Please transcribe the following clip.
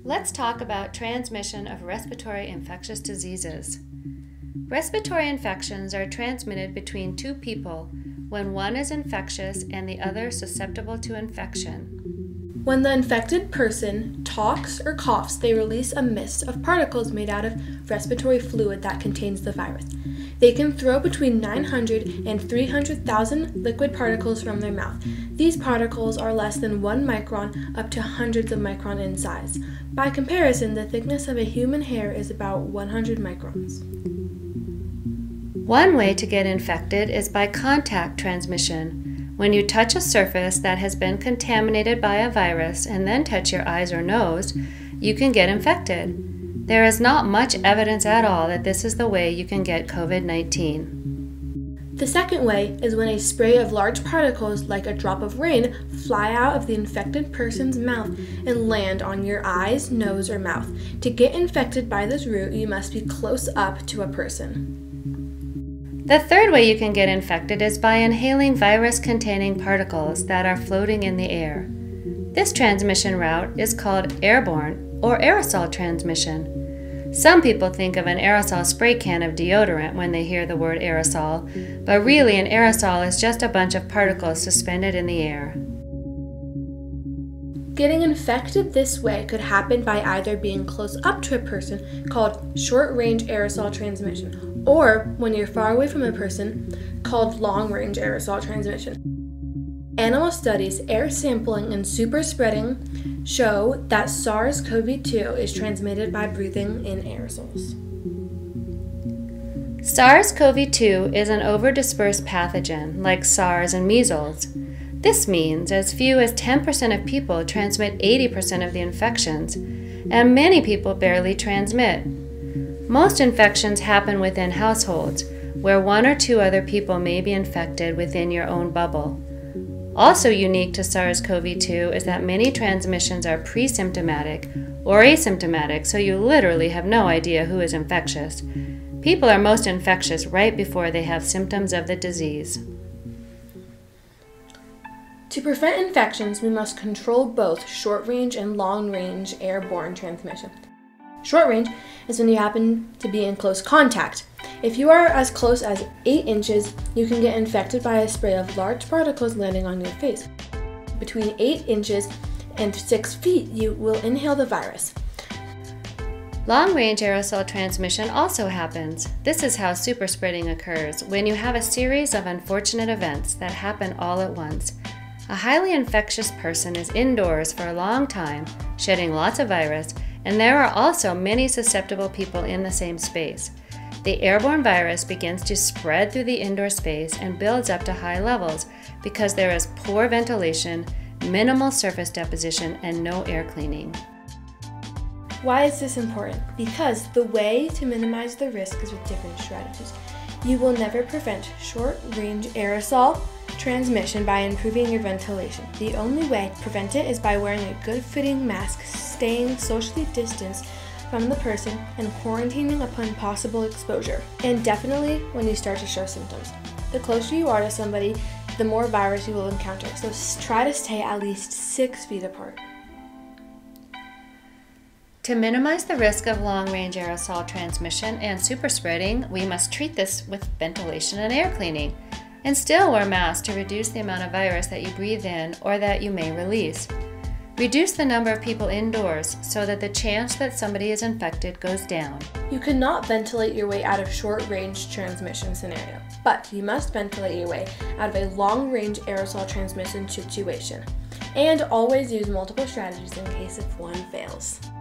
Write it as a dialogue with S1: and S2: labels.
S1: Let's talk about transmission of respiratory infectious diseases. Respiratory infections are transmitted between two people when one is infectious and the other susceptible to infection.
S2: When the infected person talks or coughs, they release a mist of particles made out of respiratory fluid that contains the virus. They can throw between 900 and 300,000 liquid particles from their mouth. These particles are less than 1 micron up to hundreds of microns in size. By comparison, the thickness of a human hair is about 100 microns.
S1: One way to get infected is by contact transmission. When you touch a surface that has been contaminated by a virus and then touch your eyes or nose, you can get infected. There is not much evidence at all that this is the way you can get COVID-19.
S2: The second way is when a spray of large particles, like a drop of rain, fly out of the infected person's mouth and land on your eyes, nose, or mouth. To get infected by this route, you must be close up to a person.
S1: The third way you can get infected is by inhaling virus-containing particles that are floating in the air. This transmission route is called airborne or aerosol transmission. Some people think of an aerosol spray can of deodorant when they hear the word aerosol, but really an aerosol is just a bunch of particles suspended in the air.
S2: Getting infected this way could happen by either being close up to a person, called short-range aerosol transmission, or when you're far away from a person, called long-range aerosol transmission. Animal studies, air sampling, and super spreading show that SARS-CoV-2 is transmitted by breathing in aerosols.
S1: SARS-CoV-2 is an over-dispersed pathogen like SARS and measles. This means as few as 10% of people transmit 80% of the infections, and many people barely transmit. Most infections happen within households, where 1 or 2 other people may be infected within your own bubble. Also unique to SARS-CoV-2 is that many transmissions are pre-symptomatic or asymptomatic, so you literally have no idea who is infectious. People are most infectious right before they have symptoms of the disease.
S2: To prevent infections, we must control both short-range and long-range airborne transmission. Short-range is when you happen to be in close contact. If you are as close as 8 inches, you can get infected by a spray of large particles landing on your face. Between 8 inches and 6 feet, you will inhale the virus.
S1: Long-range aerosol transmission also happens. This is how super spreading occurs, when you have a series of unfortunate events that happen all at once. A highly infectious person is indoors for a long time, shedding lots of virus, and there are also many susceptible people in the same space. The airborne virus begins to spread through the indoor space and builds up to high levels because there is poor ventilation, minimal surface deposition, and no air cleaning.
S2: Why is this important? Because the way to minimize the risk is with different strategies. You will never prevent short-range aerosol transmission by improving your ventilation. The only way to prevent it is by wearing a good-fitting mask, staying socially distanced from the person, and quarantining upon possible exposure. And definitely when you start to show symptoms. The closer you are to somebody, the more virus you will encounter, so try to stay at least 6 feet apart.
S1: To minimize the risk of long-range aerosol transmission and super spreading, we must treat this with ventilation and air cleaning, and still wear masks to reduce the amount of virus that you breathe in or that you may release. Reduce the number of people indoors so that the chance that somebody is infected goes down.
S2: You cannot ventilate your way out of short-range transmission scenario, but you must ventilate your way out of a long-range aerosol transmission situation. And always use multiple strategies in case if one fails.